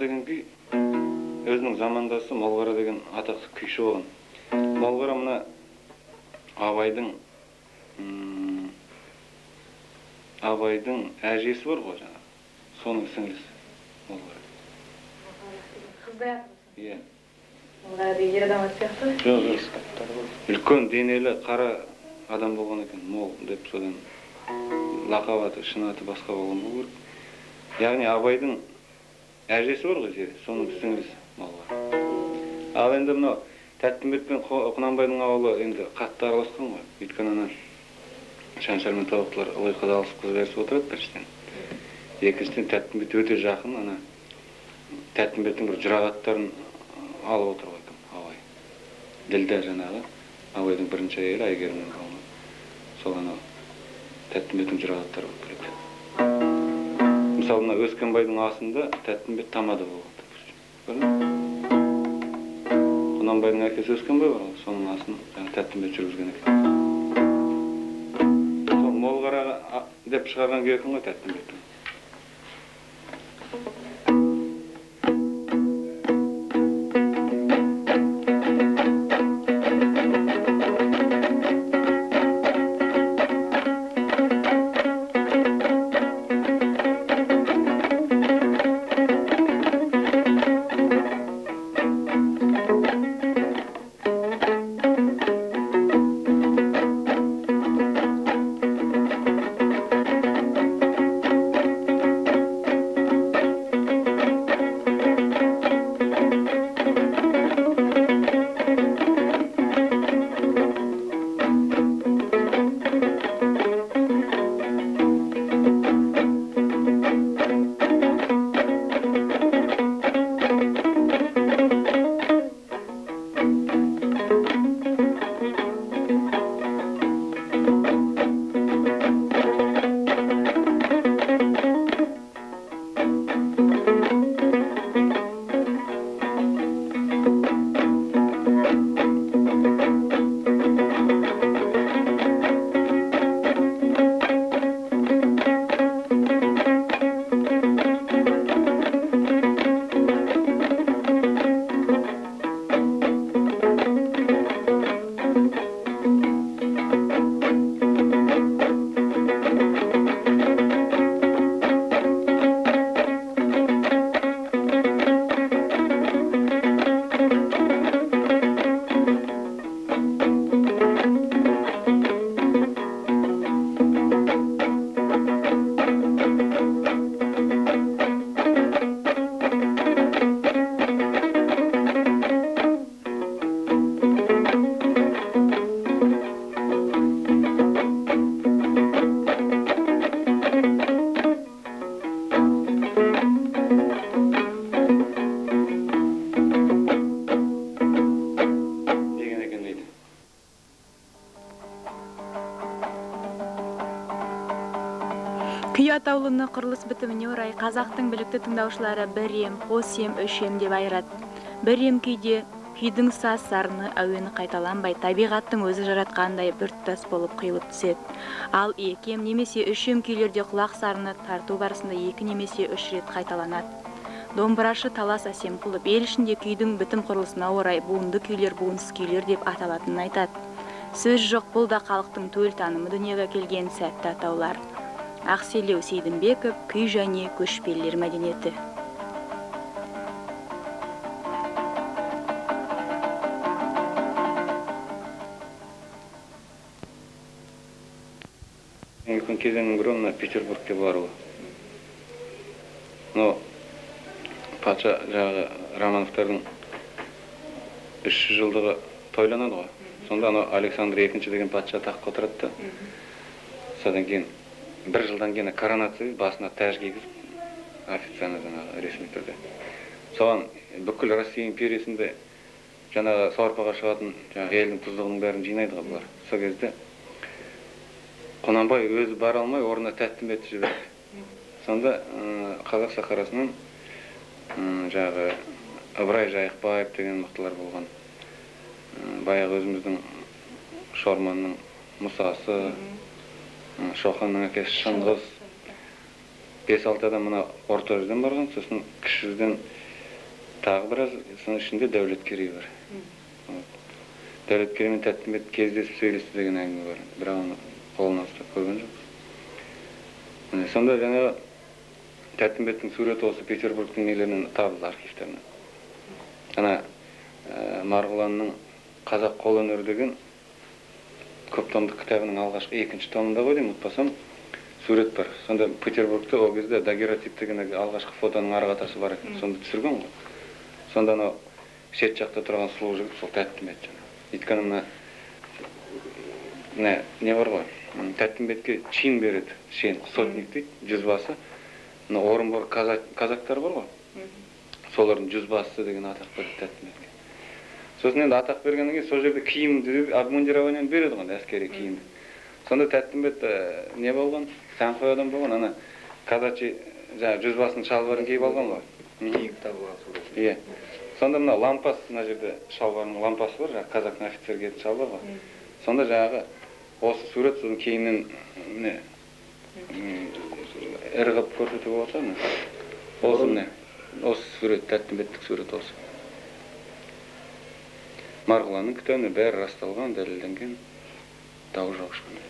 деген күй өзінің замандасы Молғара деген атақты күйші болған. Молғара мына Абайдың әжесі бар ғой жаңа. Соның сіңлісі Молғара. Қыздай атырсың? Иә. Молғара деген ер адам сияқты? Жоқ. Үлкен денелі қара адам болған екен. Мол деп содан лақап аты, шын аты басқа болған болу керек. Яғни Абайдың әжесі бар ғой жері, соның сіңлісі Молғара. Ал енді мынау Тәттімбет пен Құнанбайдың ауылы енді қатты араласқан ғой. Өйткені ана Шаншар мен Тобықтылар ылғи қадалысып қыз берісіп отырады біріншіден. Екіншіден Тәттімбет өте жақын, ана Тәттімбеттің бір жұрағаттарын алып отыр ғой Абай. Ділдә жаңағы Абайдың бірінші әйелі Әйгерімнің қалған. Сол анау Тәттімбеттің жұрағаттары болып келеді. Мысалы мына Өскенбайдың асында Тәттімбет тамада болған. Құнанбайдың әкесі Өскенбай бар, соның асын Тәттімбет жүргізген екен. Сол Молғараға деп шығарған күй екен ғой Тәттімбеттің. Күй атаулыны құрылыс бітіміне орай қазақтың білікті тыңдаушылары бір ем, қос ем, үш ем деп айырады. Бір ем күйде күйдің саз сарыны әуені қайталанбай, табиғаттың өзі жаратқандай біртұтас болып құйылып түседі. Ал екі ем немесе үш ем күйлерде құлақ сарыны тарту барысында екі немесе үш рет қайталанады. Домбырашы Талас Әсемқұлов ел ішінде күйдің бітім құрылысына орай буынды күйлер, буынсыз күйлер деп аталатынын айтады. Сөз жоқ, бұл да халықтың төл танымы дүниеге келген сәтті атаулар. Ақселеу Сейдімбеков, күй және көшпелілер мәдениеті. Үлкен кезеңнің бірі мына Петербургке баруы. Но патша жағы Романовтардың 300 жылдығы тойланады ғой. Сонда Александр II деген патша таққа отырады. Содан кейін бір жылдан кейін коронация басына тәж кигізіп официально жаңағы ресми түрде. Соған бүкіл Россия империясында жаңағы сауарпаға шығатын жаңағы елдің тұздығының бәрін жинайды ғой бұлар. Сол кезде Құнанбай өзі бара алмай, орнына Тәттімбетті жіберді. Сонда қазақ сахарасынан жаңағы Ыбырай Жайықбаев деген мықтылар болған. Баяғы өзіміздің Шорманның Мұсасы, Шоқанның әкесі Шыңғыс, 5-6 адам мына орта жүзден барған, сосын кіші жүзден Тағы біраз, соның ішінде Дәулеткерей бар. Дәулеткерей мен Тәттімбет кездесіп сөйлесті деген әңгіме бар. Бірақ оны қолына ұстап көрген жоқ. Сонда жаңағы Тәттімбеттің суреті осы Петербургтың нелерінен табылды, архивтерінен. Ана Марғұланның қазақ қолөнері деген көптомдық кітабының алғашқы екінші томында ғой деймін, ұмытпасам, сурет бар. Сонда Петербургте ол кезде дагеротип деген алғашқы фотоның арқатасы бар екен. Сонда түсірген ғой. Сонда анау шет жақта тұрған сұлу жігіт сол Тәттімбет. Өйткені не бар ғой? Тәттімбетке чин береді, сотник дейді, жүзбасы. Орынбор казактар бар ғой? Солардың жүзбасы деген атақ береді Тәттімбетке. Сосын енді атақ бергеннен кейін сол жерде киімді, обмундированиені береді ғой, әскери киімді. Сонда Тәттімбет не болған? Сәнқой адам болған, ана казачий жүзбасының шалбарын киіп алған ғой. Киіп табылған сурет. Иә. Сонда мына лампас, мына жерде шалбарының лампасы бар, казактың офицер киетін шалбар бар. Сонда жаңағы осы сурет сосын кейіннен ірі қылып көрсетіп отырса, осы сурет, Тәттімбеттік сурет осы. Марғұланның кітабында бәрі расталған, дәлелденген, дау жоқ ешқандай.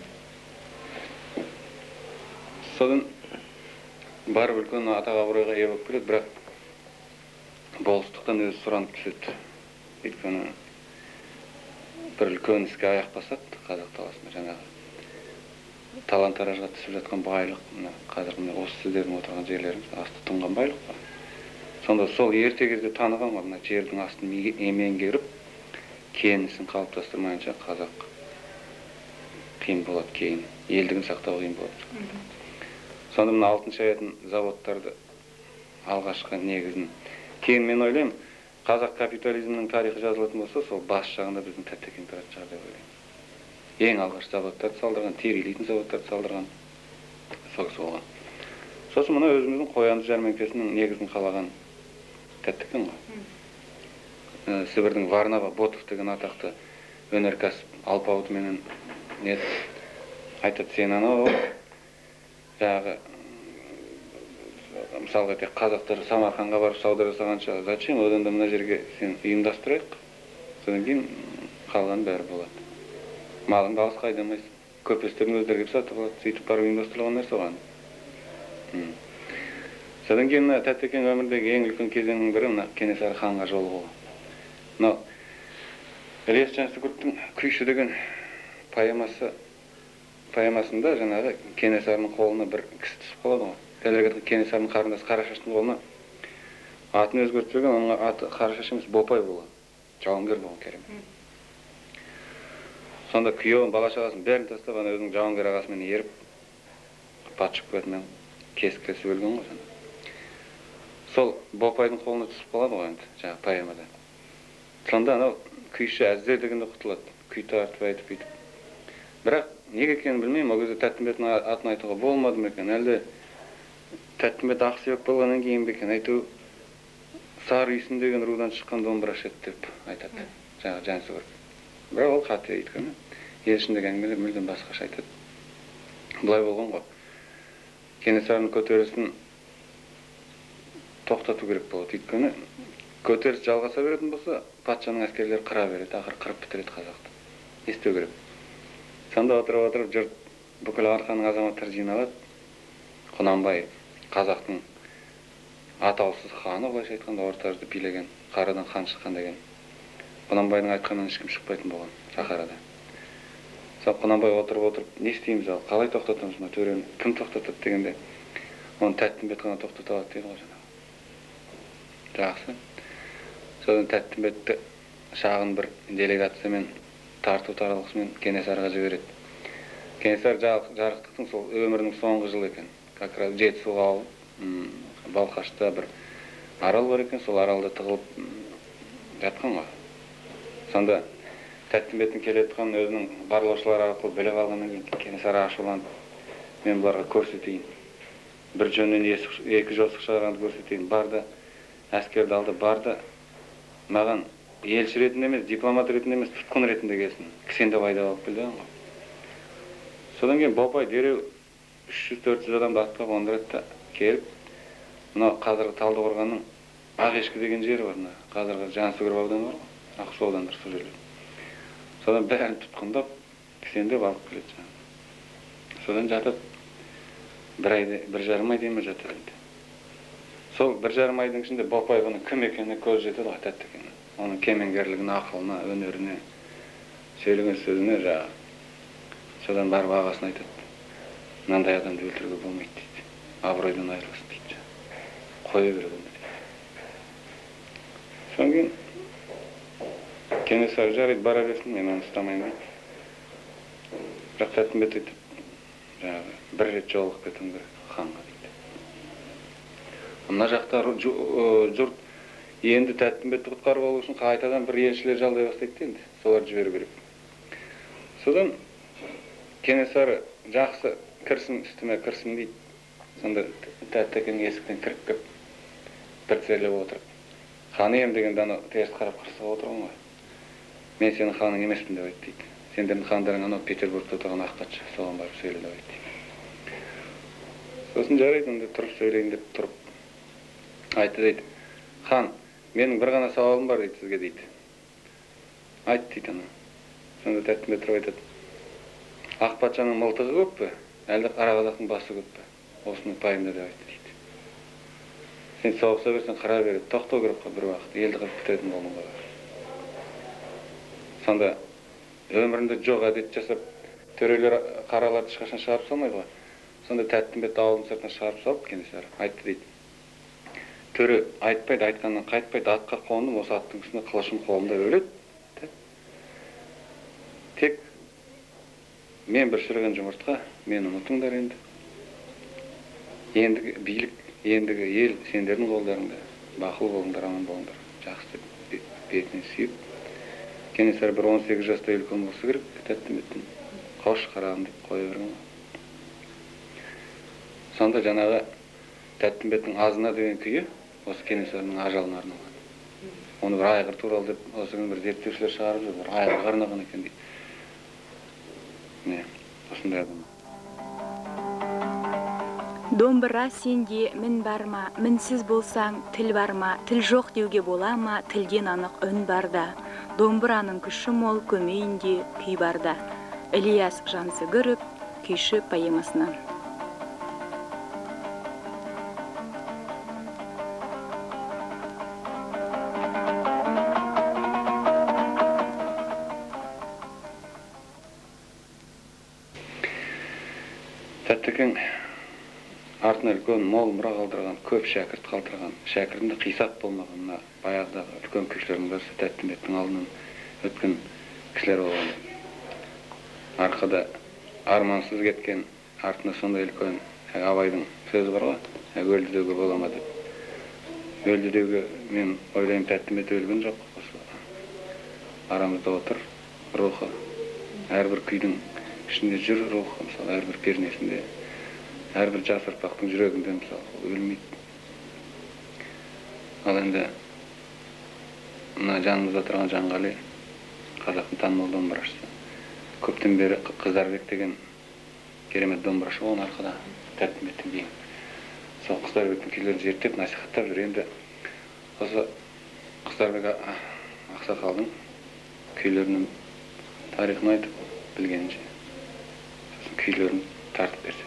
Содан барып үлкен атақ абыройға ие болып келеді, бірақ болыстықтан өзі сұранып түседі. Өйткені бір үлкен іске аяқ басады қазақ даласында, жаңағы талан-таражға түсіп жатқан байлық, қазір осы сіздердің отырған жерлеріңіз асты тұнған байлық бар. Сонда сол ерте кезде таныған ғой, мына жердің астын меңгеріп, кенісін қалыптастырмайынша қазақ қиын болады, кейін елдігін сақтау қиын болады. Сонда мына алтын шаятын заводтарды алғашқы негізін. Кейін мен ойлаймын, қазақ капитализмінің тарихы жазылатын болса, сол бас жағында біздің Тәттекең тұратын шығар деп ойлаймын. Ең алғаш заводтарды салдырған, терилейтін заводтарды салдырған, сол болған. Сосын мына өзіміздің қоянды жәрмеңкесінің негізін қалаған Тәттекең ғой. Сібірдің Варнава Ботов деген атақты өнеркәсіп алпауытыменен айтады, сен анау жаңағы мысалға тек қазақтар Самарқанға барып сауда жасағанша, зачем одан да мына жерге сен ұйымдастырайық, содан кейін қалған бәрі болады. Малыңды алысқа айдамайсың, көпестердің өздері келіп сатып алады, сөйтіп барып ұйымдастырылған нәрсе оған. Содан кейін Тәттекең өмірдегі ең үлкен кезеңнің бірі мына Кенесары ханға жолығуы. Мынау Ілияс Жансүгіровтің Күйші деген поэмасында жаңағы Кенесарының қолына бір кісі түсіп қалады ғой. Дәлірек Кенесарының қарындасы Қарашаштың қолына атын өзгертіп жіберген, оның аты Қарашаш емес, Бопай болған. Жауынгер болған керемет. Сонда күйеуін, бала-шағасын бәрін тастап, өзінің жауынгер ағасымен еріп, патша үкіметімен кесіп өлген ғой. Сол Бопайдың қолына түсіп қалады ғой енді, жаңағы поэмада. Сонда анау күйші әздер дегенде құтылады, күй тартып айтып бүйтіп. Бірақ неге екенін білмеймін, ол кезде Тәттімбеттің атын айтуға болмады ма екен, әлде Тәттімбет Ақсүйек болғаннан кейін бе екен, айту Сары Үйсін деген рудан шыққан домбырашы еді деп айтады, жаңағы Жансүгіров. Бірақ ол қате өйткені ел ішіндегі әңгімелер мүлдем басқаша айтады. Былай болған ғой, Кенесарының көтерілісін тоқтату керек болады, өйткені көтеріліс жалғаса беретін болса, патшаның әскерлері қыра береді, ақыры қырып бітіреді қазақты. Естеу керек. Сонда отырып, жұрт бүкіл арқаның азаматтары жиналады. Құнанбай қазақтың атаусыз ханы, былайша айтқанда, орта жүзді билеген, қарадан хан шыққан деген. Құнанбайдың айтқанынан ешкім шықпайтын болған шаһарда. Сол Құнанбай отырып, не істейміз ал, қалай тоқтатамыз мына төрені, кім тоқтатады дегенде, оны Тәттімбет қана тоқтата алады дейді ғой жаңағы. Жақсы. Содан Тәттімбетті шағын бір делегациямен тарту таралғысымен Кенесарыға жібереді. Кенесары жарықтықтың сол өмірінің соңғы жылы екен. Как раз Жетісуға ауып, Балқашта бір арал бар екен, сол аралда тығылып жатқан ғой. Сонда Тәттімбеттің келетқан өзінің барлаушылар арқылы біліп алғаннан кейін Кенесары ашуланып, мен бұларға көрсетейін. Бір жөннен екі жосық шығарғанды көрсетейін. Барды, әскерді алды, барды, маған елші ретінде емес, дипломат ретінде емес, тұтқын ретінде келсін. Кісенде пайда алып келді ғой. Содан кейін Бопай дереу 300-400 адамды атқа қондырады да келіп, мынау қазіргі Талдықорғанның Ақешкі деген жері бар, қазіргі Жансүгіров ауданы бар ғой, Ақсу аудандары сол жерлер. Содан бәрін тұтқындап, кісендеп алып келеді жаңағы. Содан жатып, бір жарым ай дейін жатыр енді. Сол бір жарым айдың ішінде Бопай бұның кім екеніне көз жетеді ғой, тәтті екені. Оның кемеңгерлігіне, ақылына, өнеріне, сөйлеген сөзіне жаңағы. Содан барып ағасына айтады, мынандай адамды өлтіруге болмайды дейді. Абыройдан айырылсын дейді. Қоя береді дейді. Содан кейін Кенесары жарайды, бара берсін, мен оны ұстамаймын дейді. Бірақ Тәттімбет айтып, жаңағы бір рет жолығып кетуім керек ханға дейді. Мына жақта жұрт енді Тәттімбетті құтқарып алу үшін қайтадан бір елшілер жалдай бастайды енді, соларды жіберу керек. Содан Кенесары жақсы кірсін, үстіме кірсін дейді. Сонда Тәттекең есіктен кіріп кеп, бір тізерлеп отырып, хан ем дегенде ана теріс қарап қырсыға отырған ғой. Мен сенің ханың емеспін деп айтты дейді. Сендердің хандарың анау Петербургта отырған ақ патша, соған барып сөйле деп айтты дейді. Сосын жарайды, онда тұрып сөйлейін деп тұрып айтты дейді. Хан, менің бір ғана сауалым бар дейді сізге дейді. Айт дейді ана. Сонда Тәттімбет тұрып айтады. Ақ патшаның мылтығы көп пе? Әлде қара қазақтың басы көп пе? Осыны пайымда деп айтты дейді. Сен соғыса берсең қыра береді, тоқтау керек қой бір уақыт, елді қырып бітіретін болдың ғой. Сонда өмірінде жоқ әдет жасап, төрелер қараларды ешқашан шығарып салмайды ғой. Сонда Тәттімбет ауылдың сыртына шығарып салып, Кенесары айтты дейді. Төре айтпайды, айтқаннан қайтпайды, атқа қондым, осы аттың үстінде қылышым қолымда өледі. Тек мен бір шіріген жұмыртқа, мені ұмытыңдар енді. Ендігі билік, ендігі ел сендердің қолдарыңда. Бақыл болыңдар, аман болыңдар. Жақсы деп бетінен сүйіп. Кенесары бір 18 жаста үлкен болса керек, Тәттімбеттің. Қош қарағым деп қоя берген. Сонда жаңағы Тәттімбеттің азына деген күйі осы Кенесарының ажалына арналған. Оны бір айғыр туралы деп осы күні бір зерттеушілер шығарып жүр, бір айғырға арналған екен дейді. Міне, осындай адам. Домбыра сенде мін барма, мінсіз болсаң тіл барма, тіл жоқ деуге бола ма, тілден анық үн барда. Домбыраның күші мол көмейінде күй барда. Ілияс Жансүгіров, күйші поэмасынан. Тәттекең артына үлкен мол мұра қалдырған, көп шәкірт қалдырған, шәкіртінде қисап болмаған, баяғыдағы үлкен күйшілердің бірісі Тәттімбеттің алдынан өткен кісілер болған. Арқада армансыз кеткен, артына сондай үлкен Абайдың сөзі бар ғой, өлді деуге бола ма деп. Өлді деуге мен ойлаймын, Тәттімбет өлген жоқ. Арамызда отыр рухы, әрбір күйдің ішінде жүр рухы, мысалы әрбір пернесінде, әрбір жас ұрпақтың жүрегінде мысалы өлмейді. Ал енді мына жанымызда тұрған Жанғали, қазақтың танымал домбырашысы. Көптен бері Қыздарбек деген керемет домбырашы болған арқада Тәттімбеттен кейін. Сол Қыздарбектің күйлерін зерттеп, насихаттап жүр. Енді осы Қыздарбек ақсақалдың күйлерінің тарихын айтып білгенінше, сосын күйлерін тартып берсе.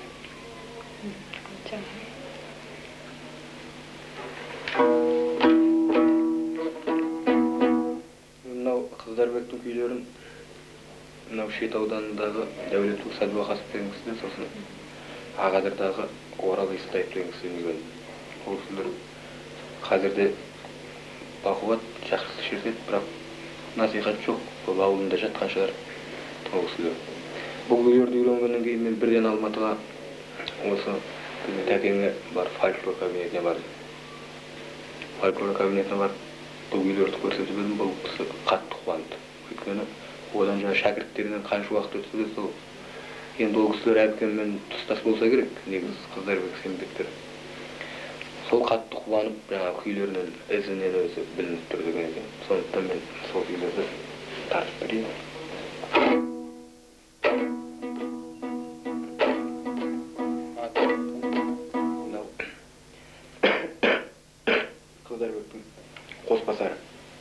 Мынау Қыздарбектің күйлерін мынау Шет ауданындағы Дәулетбек Сәдуақасов деген кісіден, сосын Ағадырдағы Орал Исатаев деген кісіден үйрендім. Ол кісілер қазірде бақуат, жақсы шертеді, бірақ насихат жоқ. Бұл ауылында жатқан шығар ол кісілер. Бұл күйлерді үйренгеннен кейін мен бірден Алматыға осы тәкеңе бар, фольклор кабинетіне бардым. Фольклор кабинетіне барып, бұл күйлерді көрсетіп едім, бұл кісі қатты қуанды. Өйткені одан жаңа шәкірттерінен қанша уақыт өтсе де сол. Енді ол кісілер әбден тұстас болса керек, негіз Қыздарбек Сембектер. Сол қатты қуанып, жаңа күйлерінен ізінен өзі білініп тұр деген екен. Сондықтан мен сол күйлерді тартып берейін. Қыздарбектің Қосбасар.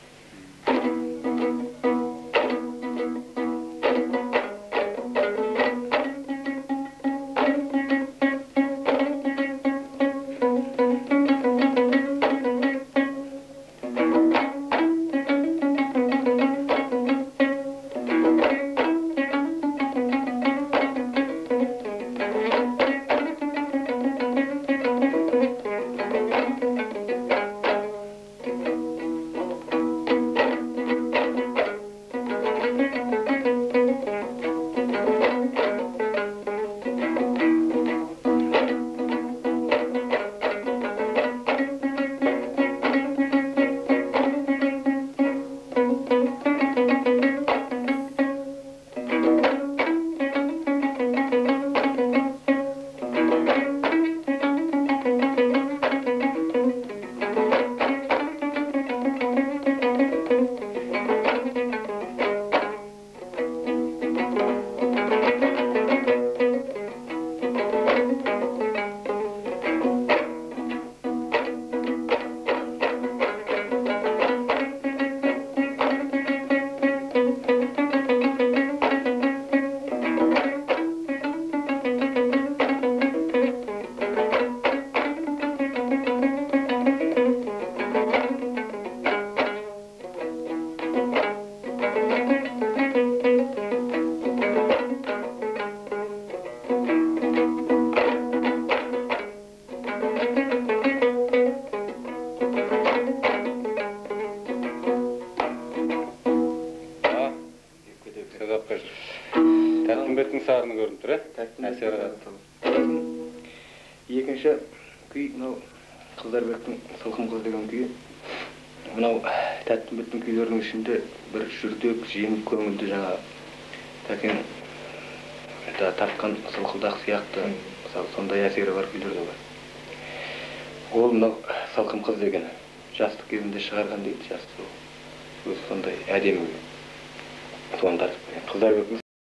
Тәттімбеттің сарыны көрініп тұр, әсері қатты. Екінші күй, мынау Қыздарбектің Сылқым қыз деген күйі. Мынау Тәттімбеттің күйлерінің ішінде бір жүрдек, жеңіл көңілді жаңа тәкен тапқан сылқылдақ сияқты, сондай әсері бар күйлер де бар. Ол мынау Сылқым қыз деген жастық кезінде шығарған дейді, жастық. Өзі сондай әдемі. Соны тартып Қыздарбектің